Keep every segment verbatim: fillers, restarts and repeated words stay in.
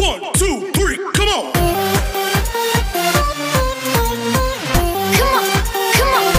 One, two, three, come on. Come on, come on.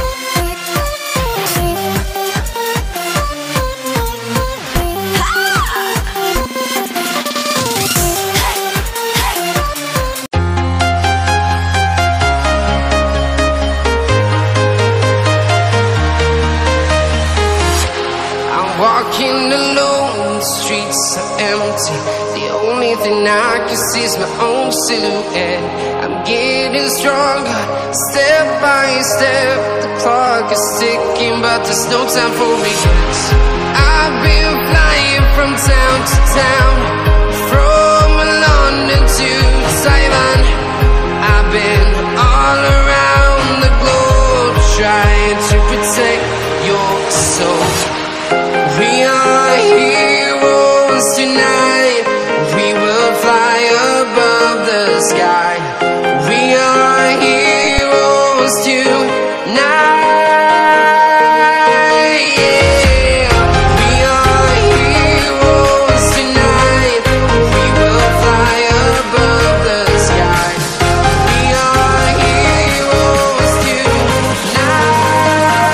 I'm walking alone, the streets are empty. The only thing I can see is my own silhouette. I'm getting stronger, step by step. The clock is ticking, but there's no time for regrets. I've been flying from town to town, from London to Taiwan. I've been all around the globe, trying to protect your soul. We are heroes tonight. We will fly above the sky. We are heroes tonight. Yeah. We are heroes tonight. We will fly above the sky. We are heroes tonight.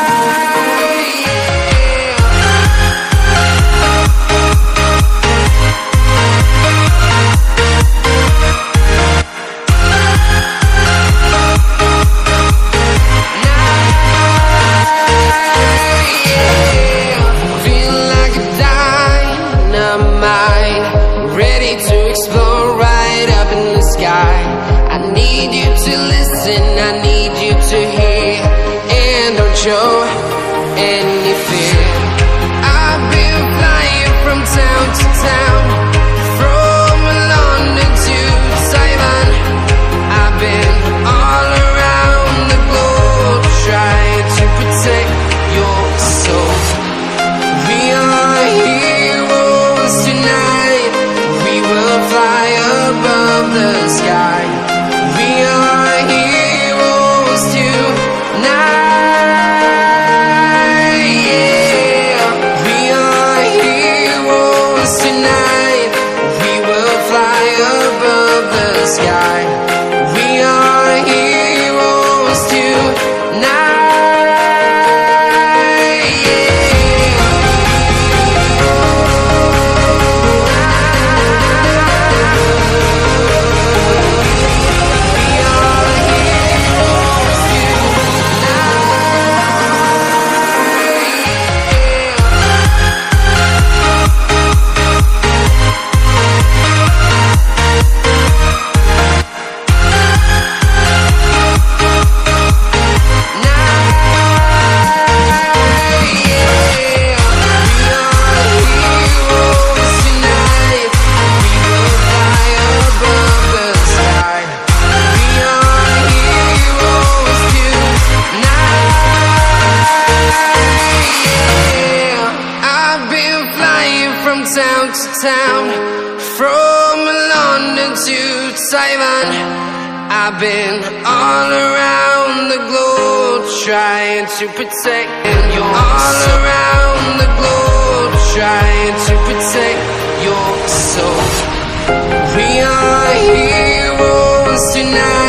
Show any fear. I've been flying from town to town, from London to Taiwan. I've been all around the globe, trying to protect your soul. We are heroes tonight. We will fly above the sky. We are heroes tonight. Town to town, from London to Taiwan. I've been all around the globe, trying to protect your all around the globe, trying to protect your soul. We are heroes tonight.